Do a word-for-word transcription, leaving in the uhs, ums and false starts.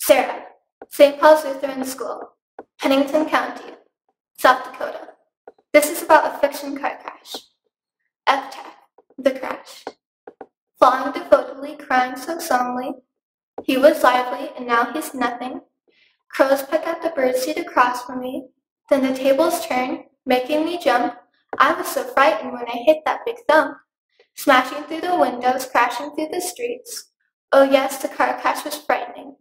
Sarah, Saint Paul's Lutheran School, Pennington County, South Dakota. This is about a fiction car crash. Epitaph, the crash. Flying devotedly, crying so solemnly, he was lively, and now he's nothing. Crows peck at the birdseed across from me, then the tables turn, making me jump. I was so frightened when I hit that big thump, smashing through the windows, crashing through the streets. Oh yes, the car crash was frightening.